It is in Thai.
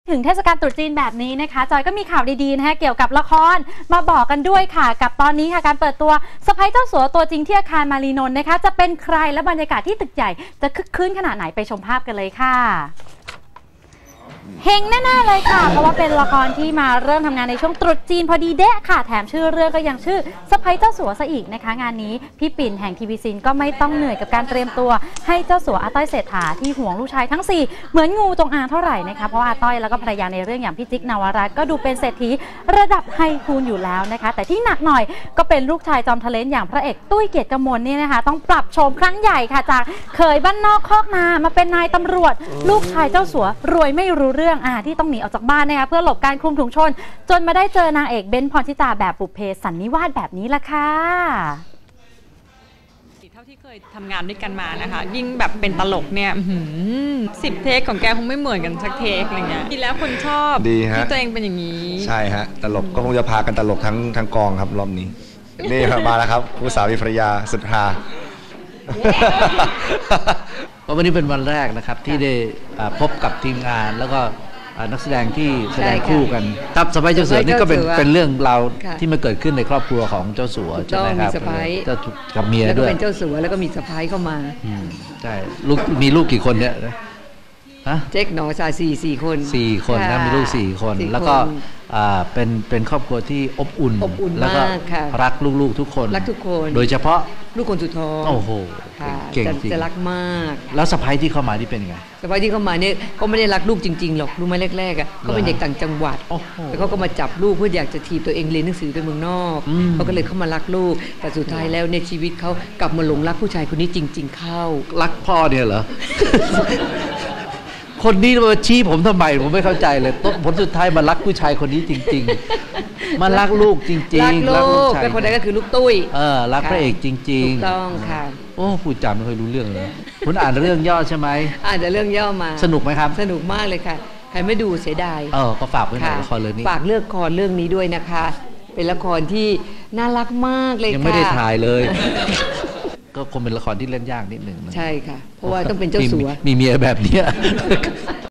ถึงเทศกาลตรุษจีนแบบนี้นะคะจอยก็มีข่าวดีๆนะคะเกี่ยวกับละครมาบอกกันด้วยค่ะกับตอนนี้ค่ะการเปิดตัวสะใภ้เจ้าสัวตัวจริงที่อาคารมารีนนท์นะคะจะเป็นใครและบรรยากาศที่ตึกใหญ่จะคึกคืนขนาดไหนไปชมภาพกันเลยค่ะเฮงแน่ๆเลยค่ะเพราะว่าเป็นละครที่มาเริ่มทำงานในช่วงตรุษจีนพอดีเดะค่ะแถมชื่อเรื่องก็ยังชื่อสะใภ้เจ้าสัวซะอีกนะคะงานนี้พี่ปิ่นแห่งทีวีซีนก็ไม่ต้องเหนื่อยกับการเตรียมตัวให้เจ้าสัวอาต้อยเศรษฐาที่ห่วงลูกชายทั้ง4เหมือนงูจงอางเท่าไหร่นะคะเพราะอาต้อยแล้วก็ภรรยาในเรื่องอย่างพี่จิ๊กนวรัตน์ก็ดูเป็นเศรษฐีระดับไฮคูนอยู่แล้วนะคะแต่ที่หนักหน่อยก็เป็นลูกชายจอมทะเลนอย่างพระเอกตุ้ยเกียรติกมลนี่นะคะต้องปรับโฉมครั้งใหญ่ค่ะจากเคยบ้านนอกคอกนามาเป็นนายตำรวจลูกชายเจ้าสัวรวยไม่รู้เรื่องที่ต้องหนีออกจากบ้านนะคะเพื่อหลบการคลุมถุงชนจนมาได้เจอนางเอกเบ้นพรชิตาแบบบุพเพสันนิวาสแบบนี้ละค่ะเท่าที่เคยทำงานด้วยกันมานะคะยิ่งแบบเป็นตลกเนี่ย10 เทคของแกคงไม่เหมือนกันสักเทคอะไรเงี้ยดีแล้วคนชอบที่ตัวเองเป็นอย่างนี้ใช่ฮะตลกก็คงจะพากันตลกทั้งกองครับรอบนี้นี่มาแล้วครับผู้สามีภรรยาสุดฮาวันนี้เป็นวันแรกนะครับที่ได้พบกับทีมงานแล้วก็นักแสดงที่แสดงคู่กันทับสะใภ้เจ้าสัวนี่ก็เป็นเรื่องราวที่มาเกิดขึ้นในครอบครัวของเจ้าสัวใช่ไหมครับเจ้ากับเมียด้วยแล้วก็เป็นเจ้าสัวแล้วก็มีสะใภ้เข้ามาใช่ลูกมีลูกกี่คนเนี่ยเจ๊กหนอชาย4 คนนะมีลูก4 คนแล้วก็เป็นครอบครัวที่อบอุ่นแล้วก็รักลูกๆทุกคนโดยเฉพาะลูกคนสุดท้องโอ้โหเก่งจริงจะรักมากแล้วสะใภ้ที่เข้ามาที่เป็นไงสะใภ้ที่เข้ามาเนี่ยก็ไม่ได้รักลูกจริงๆหรอกรู้ไหมแรกๆเขาเป็นเด็กต่างจังหวัดแล้วเขาก็มาจับลูกเพื่ออยากจะถีบตัวเองเรียนหนังสือไปเมืองนอกเขาก็เลยเข้ามารักลูกแต่สุดท้ายแล้วในชีวิตเขากลับมาหลงรักผู้ชายคนนี้จริงๆเข้ารักพ่อเนี่ยเหรอ คนนี้มาชี้ผมทำไมผมไม่เข้าใจเลยผลสุดท้ายมารักผู้ชายคนนี้จริงๆมารักลูกจริงๆรักลูกเป็นคนนั้นก็คือลูกตุ้ยรักพระเอกจริงๆถูกต้องค่ะโอ้พูดจำไม่เคยรู้เรื่องเลยคุณอ่านเรื่องย่อใช่ไหมอ่านแต่เรื่องย่อมาสนุกไหมครับสนุกมากเลยค่ะใครไม่ดูเสียดายก็ฝากไว้ในละครเรื่องนี้ฝากเลือกละครเรื่องนี้ด้วยนะคะเป็นละครที่น่ารักมากเลยค่ะยังไม่ได้ถ่ายเลยก็คงเป็นละครที่เล่นยากนิดหนึ่งใช่ค่ะเพราะว่าต้องเป็นเจ้าสัวมีเมียแบบนี้